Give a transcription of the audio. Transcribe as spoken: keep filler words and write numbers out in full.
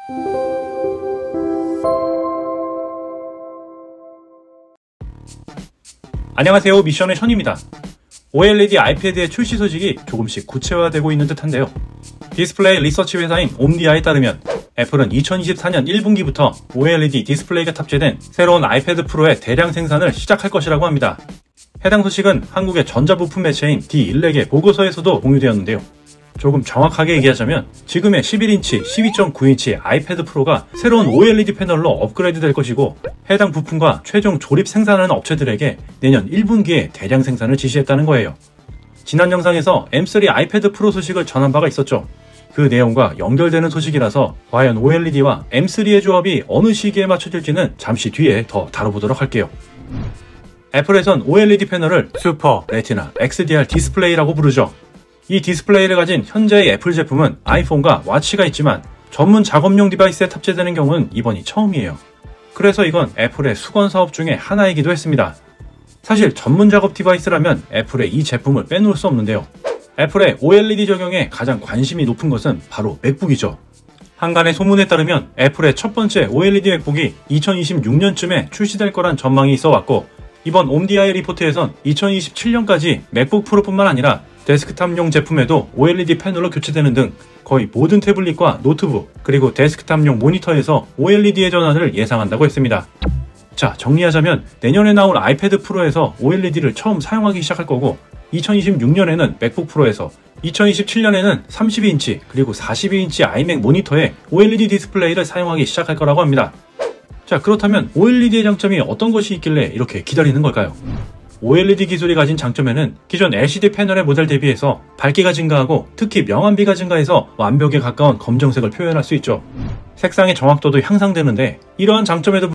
안녕하세요, 미션의 션입니다. 오엘이디 아이패드의 출시 소식이 조금씩 구체화되고 있는 듯한데요. 디스플레이 리서치 회사인 옴디아에 따르면 애플은 이천이십사 년 일 분기부터 오엘이디 디스플레이가 탑재된 새로운 아이패드 프로의 대량 생산을 시작할 것이라고 합니다. 해당 소식은 한국의 전자부품 매체인 디일렉의 보고서에서도 공유되었는데요. 조금 정확하게 얘기하자면 지금의 십일 인치, 십이 점 구 인치 아이패드 프로가 새로운 오엘이디 패널로 업그레이드 될 것이고, 해당 부품과 최종 조립 생산하는 업체들에게 내년 일 분기에 대량 생산을 지시했다는 거예요. 지난 영상에서 엠 쓰리 아이패드 프로 소식을 전한 바가 있었죠. 그 내용과 연결되는 소식이라서 과연 오엘이디와 엠 쓰리의 조합이 어느 시기에 맞춰질지는 잠시 뒤에 더 다뤄보도록 할게요. 애플에선 오엘이디 패널을 슈퍼 레티나 엑스디알 디스플레이라고 부르죠. 이 디스플레이를 가진 현재의 애플 제품은 아이폰과 와치가 있지만 전문 작업용 디바이스에 탑재되는 경우는 이번이 처음이에요. 그래서 이건 애플의 수건 사업 중에 하나이기도 했습니다. 사실 전문 작업 디바이스라면 애플의 이 제품을 빼놓을 수 없는데요. 애플의 오엘이디 적용에 가장 관심이 높은 것은 바로 맥북이죠. 한간의 소문에 따르면 애플의 첫 번째 오엘이디 맥북이 이천이십육 년쯤에 출시될 거란 전망이 있어 왔고, 이번 옴디아이 리포트에선 이천이십칠 년까지 맥북 프로뿐만 아니라 데스크탑용 제품에도 오엘이디 패널로 교체되는 등 거의 모든 태블릿과 노트북, 그리고 데스크탑용 모니터에서 오엘이디의 전환을 예상한다고 했습니다. 자, 정리하자면 내년에 나올 아이패드 프로에서 오엘이디를 처음 사용하기 시작할 거고, 이천이십육 년에는 맥북 프로에서, 이천이십칠 년에는 삼십이 인치 그리고 사십이 인치 아이맥 모니터에 오엘이디 디스플레이를 사용하기 시작할 거라고 합니다. 자, 그렇다면 오엘이디의 장점이 어떤 것이 있길래 이렇게 기다리는 걸까요? 오엘이디 기술이 가진 장점에는 기존 엘시디 패널의 모델 대비해서 밝기가 증가하고 특히 명암비가 증가해서 완벽에 가까운 검정색을 표현할 수 있죠. 색상의 정확도도 향상되는데, 이러한 장점에도